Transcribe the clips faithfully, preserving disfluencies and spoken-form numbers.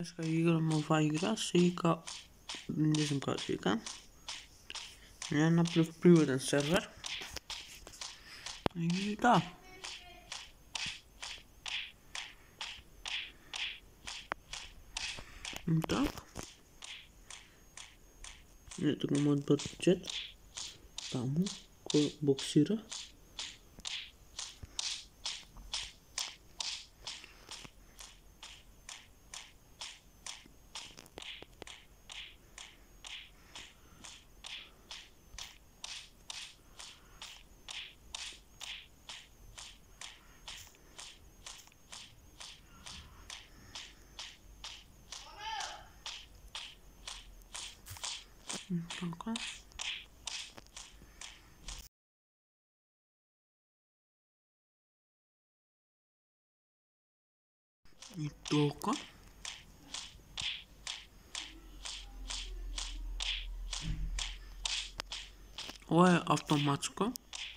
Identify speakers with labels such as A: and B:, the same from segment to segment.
A: Dneska igramo ova igra se ika, ne znam kako se ika. Ja napravio privatan server. I da. I tak. Ето го моят бърчет. Там, кой боксира. Така. И толкова. Това е автоматска.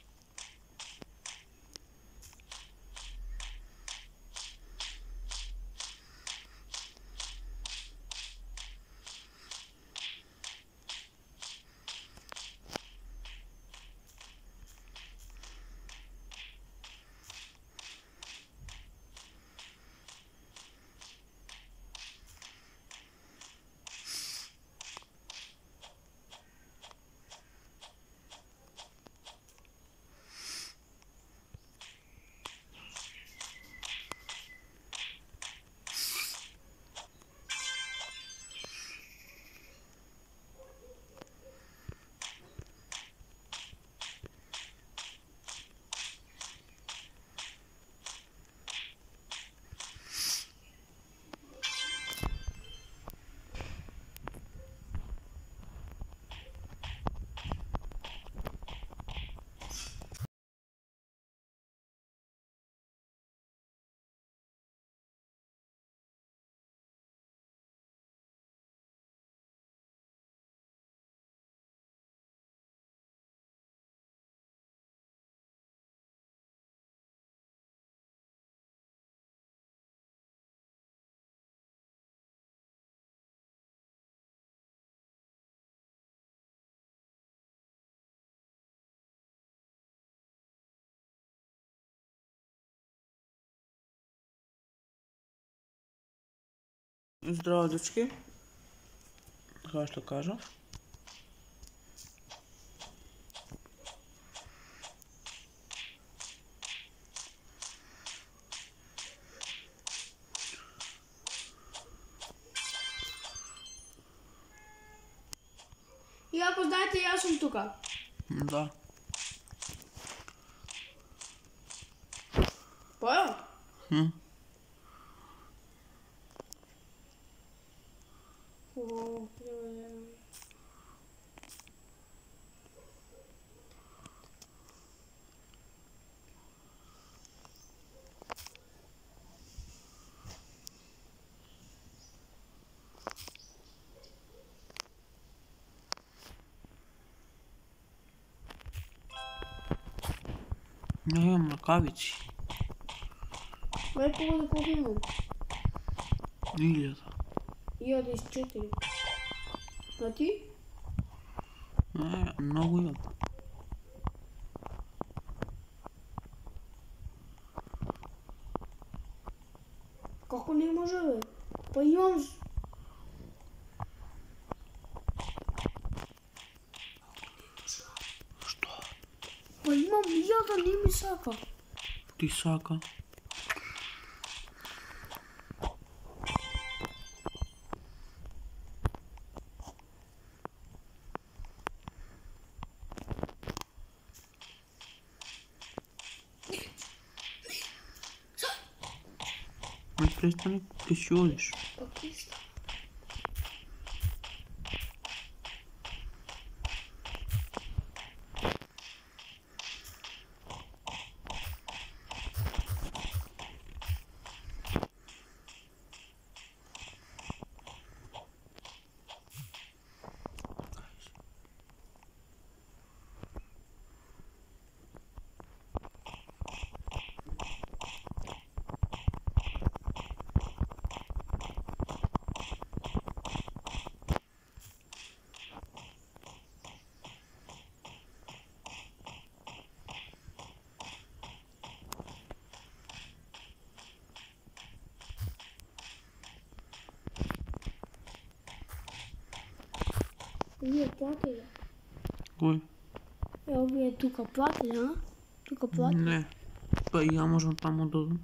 A: Здраво, дечки. Така ще кажа.
B: И ако знаете, аз съм тука.
A: Да.
B: Поел?
A: Хм.
B: О, привет.
A: Не имам ръкавици.
B: Дай погода колко имам.
A: Илията.
B: Иляда из четири. А ти?
A: Не, много имам.
B: Kako ne može, bе? Pa imam...
A: Що?
B: Pa imam iljada, nije mi saka.
A: Ти сака. Ме престани да шулиш.
B: Пак нищо. Вие платили?
A: Кой?
B: Ево вие тука платили, а? Тука платили?
A: Не. Па и ја можам таму да одам.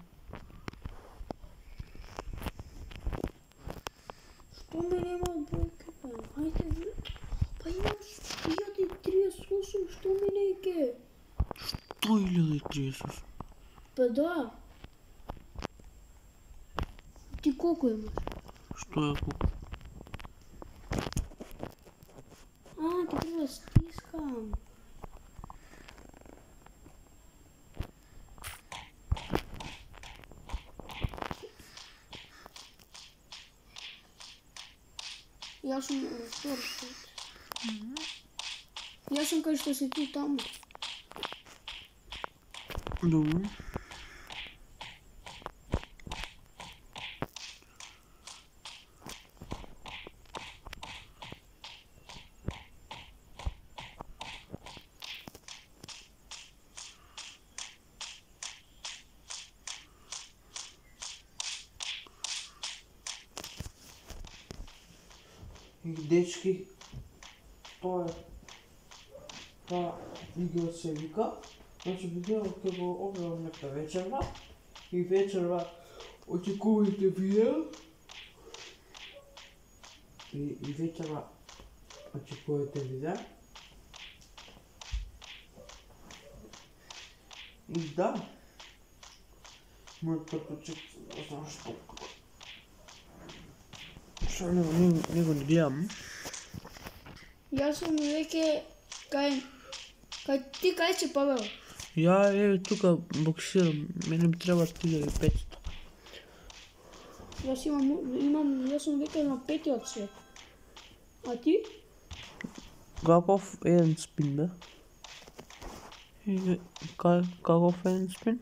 B: Што ме нема бројки, па? Ајде, ви... Па имам илјада и триесет и осум, што ми не ике?
A: Што илјада и триесет?
B: Па да. Ти колку имаш?
A: Што е колку?
B: А, ти треба да стискам. Јас сум на втори пат. Јас сум кај што си ти таму.
A: Добро. И дечки, тоа е та игра се вика. Значи видео ќе го објавам нека вечерва и вечерва очекувате видео и, и вечерва очекувате видео и да мојот таточек не знам што што не, не, не го не гледам.
B: Јас сум веќе кај... Кај ти кај си, Павел?
A: Ја еве тука боксирам, мене би треба три илјади и петстотини.
B: Јас имам, имам, јас сум веќе на петиот свет. А ти?
A: Каков еден спин бе? Еве, каков еден спин?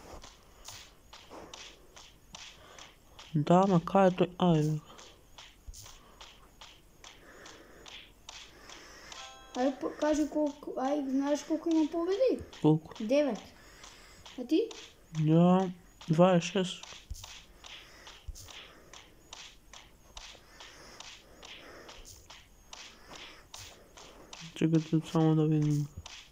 A: Да, ма кај е тој? А, еве.
B: Ај, кажи колку, ај, знаеш колку имам победи?
A: Колку?
B: Девет. А ти?
A: Ја, дваесет и шест. Чекайте само да видим.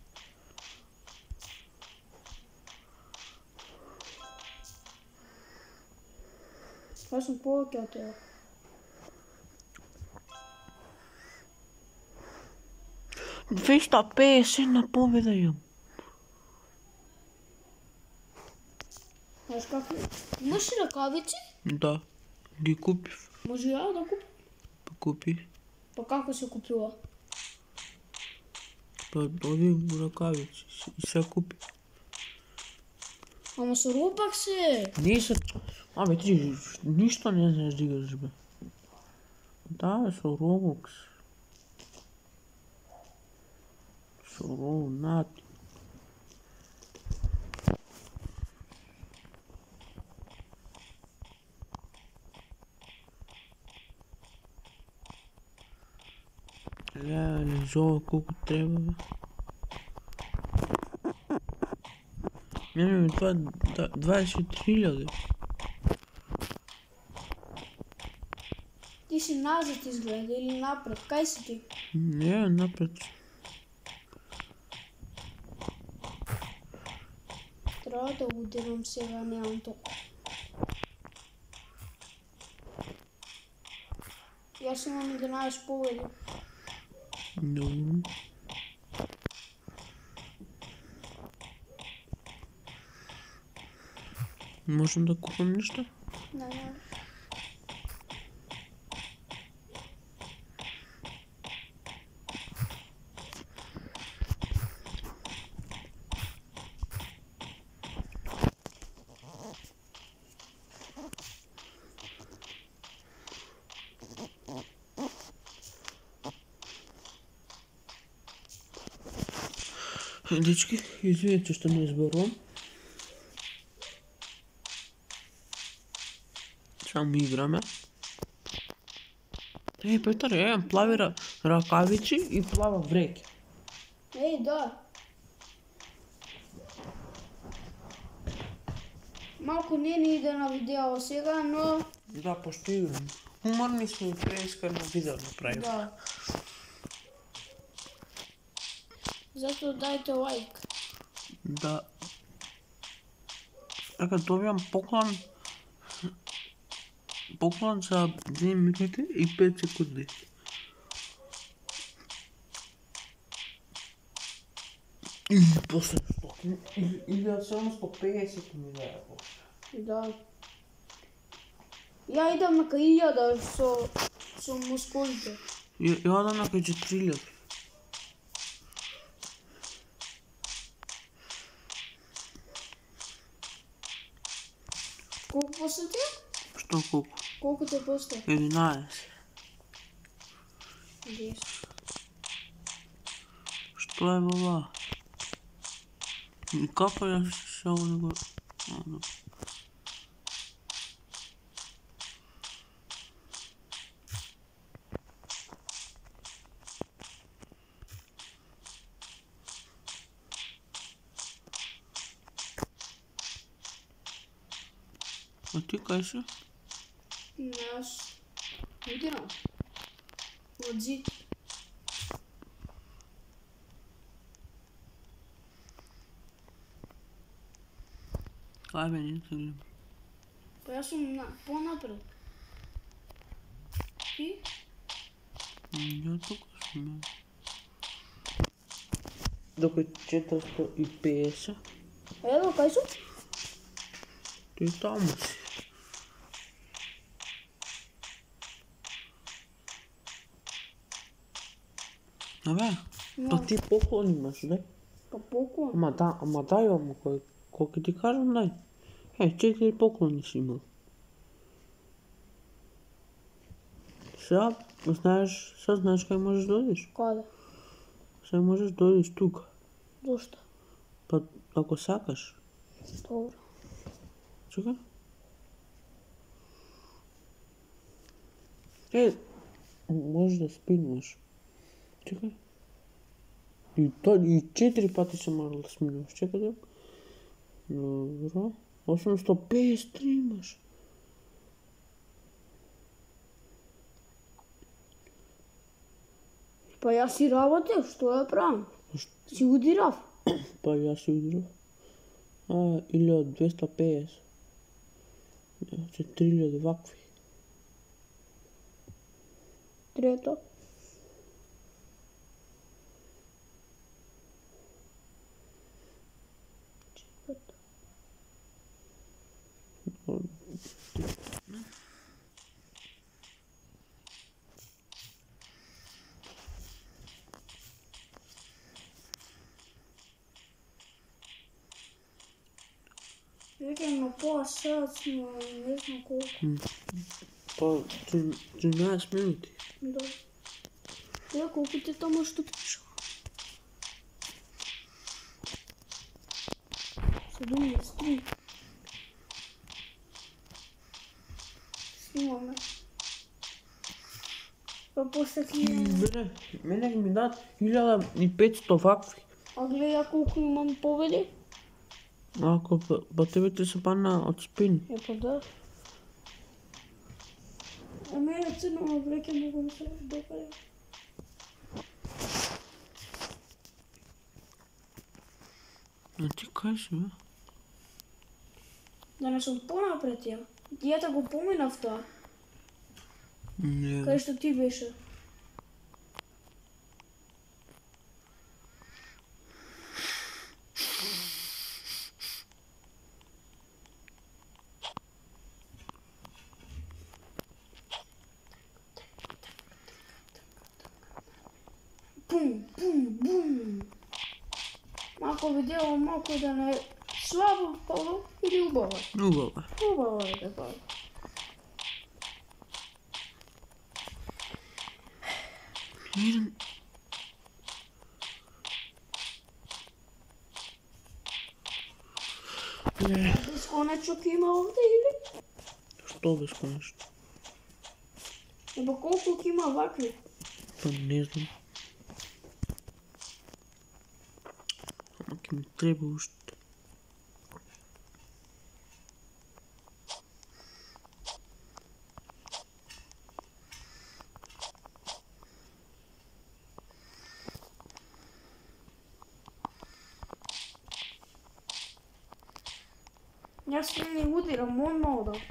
B: Јас сум повеќе од тебе.
A: двеста педесет една победа имам.
B: Знаеш како? Имаш ли ракавици?
A: Да, ги купив.
B: Може ја да купам?
A: Па купи.
B: Па како се купува?
A: Па оди у ракавици и се купи.
B: Ама со Robux се.
A: Не се... Абе ти ништо не знаеш да играш бе. Да бе, со Robux. Со Robux, нати. Леле, зова колку треба бе. Мене ми това дваесет и три илјади.
B: Ти си назад изгледа или напред? Кај си ти?
A: Не, напред.
B: Треба да го дирам сега, немам толку. Јас имам еднаесет победи.
A: Добро. Можам да купам нешто?
B: Да, да.
A: Дечки, извинете што не изборувам. Само играме. Е, Петар, имам плави ракавици и плава вреќа.
B: Еј, да. Малку не ни иде на видео сега, но...
A: Да, пошто играм. Уморни сме и преискрено видео направим.
B: Да. Zato dajte like.
A: Da. A kad dobijam poklon, poklon za dvije minute i pet sekundi. I posle ili sedamsto pedeset mi daje posle.
B: Da. Ja idem на hiljada со, со мускулите.
A: Ja, ja idem na četiri hiljade.
B: Колко после ти?
A: Što koliko?
B: Колко те после?
A: единаесет.
B: десет.
A: Što je ova? I kako ja se ovo nego... A ti kaj si?
B: Не, аз удирам. От зид.
A: Kaj me nisam gledam.
B: Па аз съм на, по-напред. Ти?
A: Ja tuк sam. Dok je četiristo pedeset.
B: Evo, kaj su?
A: Ti tamo si. Абе,
B: No.
A: pa ti poklon imaš, ne?
B: Pa poklon.
A: Ама да, ама дай ама кой, колко ти кажем дай. Е, четири поклони си имал. Сега знаеш, сега знаеш кай можеш да дойдеш.
B: Каде?
A: Сега можеш да дойдеш тук.
B: Защо?
A: Па ако сакаш.
B: Добре.
A: Чакай. Е, можеш да спинваш. Чакай. И, то, и четири пъти съм морал да сминуваш. Чакай да. Добро. осемsto pedeset три имаш.
B: Па јас си работев, што ја правам? Си удирав.
A: Па и аз си удрав. А, хиляда двеста петдесет. Значи три хиляди вакви.
B: Трето. Четврто. Веќе на пола саат сме, не знам колку.
A: Па тринадесет минути.
B: Да. Ја колку ти тамо што пиша? седумдесет три. Снимаме. Па после ти...
A: Мене, мене ми дадат хиляда и петстотин вакви.
B: А гледа ја колку имам победи?
A: Ако па тебе ти се падна од спин.
B: Е, па да. А мене црно ме вреќе многу да се допаде.
A: А ти кај си, бе?
B: Да не сум понапред ја. Дијата го поминав тоа.
A: Не,
B: Кај што ти беше. Пум, пум, бум. Малко видео, малко да не е слабо, хубаво или убаво.
A: убаво.
B: Убаво е така.
A: Идем. Не,
B: Безконечок има овде или?
A: што безконечно?
B: Еба колку ќе има вакви?
A: Па не знам. Ама ќе ми треба уште.
B: Аз ще не удирам, он мога да.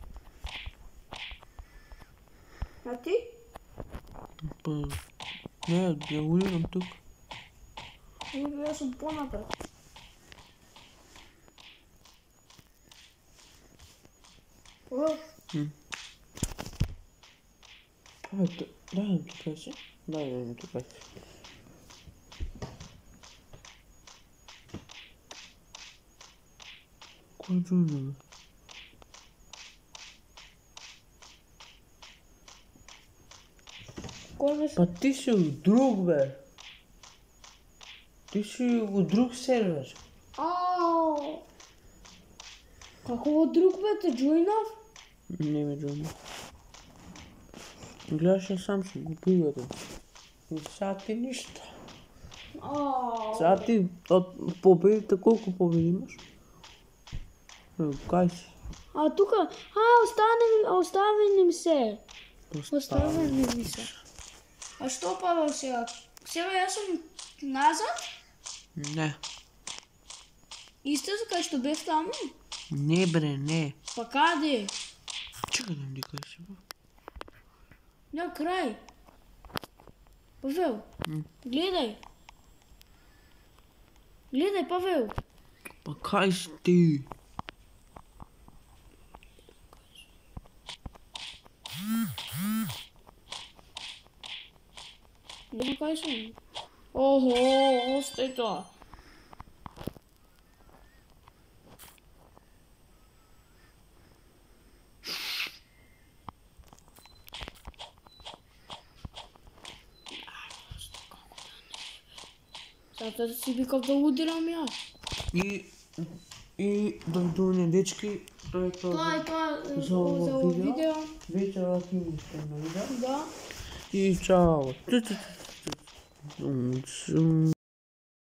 B: А ти?
A: Па, не, да удирам тук.
B: Или аз съм по-напред. О,
A: Абе, дай ми тук си. Дай ми тук си. Кой е Джуниор, бе?
B: кой беше?
A: Па ти си от друг, бе. Ти си от друг сервер.
B: Ау! Како от друг бе те джойнав?
A: Не ме Джуниор. Гледаш, аз сам съм го пивата. И сега ти нищо.
B: Ау!
A: Сега ти от победите, колко победи имаш? Е, кай си?
B: А тука, а, остане, остави ми се. Остави ми се. А що пада сега? Сега аз съм назад?
A: Не.
B: Истинска ще бе там?
A: Не, бре, не.
B: Па каде?
A: Чакай да ми кай си, бе.
B: На край. Павел,
A: М.
B: гледай. Гледай, Павел.
A: Па кай си ти?
B: Да кай съм. Охо, остай това. Сега да си викам да удирам я.
A: И... И дойдоне дечки, той е това.
B: Това е това
A: За
B: за
A: ovo
B: видео.
A: video. Вечера ти ми ще на видео.
B: Да.
A: И чао. Чу, чу, чу, чу. Чу.